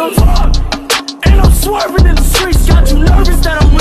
don't talk, and I'm swerving in the streets. Got you nervous that I'm